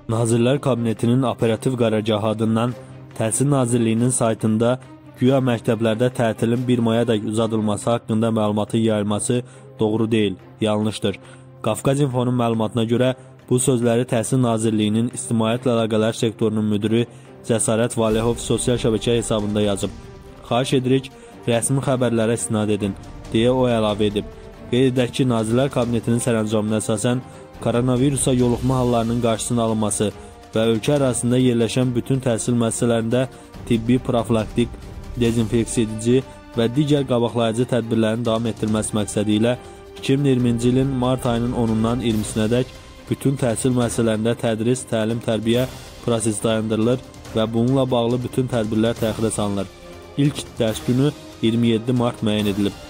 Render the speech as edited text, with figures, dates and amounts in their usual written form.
Nazirlər Kabinetinin operativ qərargahı adından Təhsil Nazirliyinin saytında güya məktəblərdə tətilin 1 mayadək uzadılması haqqında məlumatın yayılması doğru deyil, yanlışdır. Qafqaz İnfonun məlumatına görə bu sözləri Təhsil Nazirliyinin İctimaiyyətlə Əlaqələr sektorunun müdiri Cəsarət Valehov sosial şəbəkə hesabında yazıb. Xahiş edirik, rəsmi xəbərlərə istinad edin, deyə o əlavə edib. Qeyd edək ki, Nazirlər Kabinetinin sərəncamına əsasən koronavirusa yoluxma hallarının qarşısının alınması və ölkə ərazisində yerləşən bütün təhsil müəssisələrində tibbi, profilaktik, dezinfeksiya edici və digər qabaqlayıcı tədbirlərin davam etdirilməsi məqsədi ilə 2020-ci ilin mart ayının 10-dan 20-sinədək bütün təhsil müəssisələrində tədris, təlim, tərbiyə prosesi dayandırılır və bununla bağlı bütün tədbirlər təxirə salınır. İlk dərs günü 27 mart müəyyən edilib.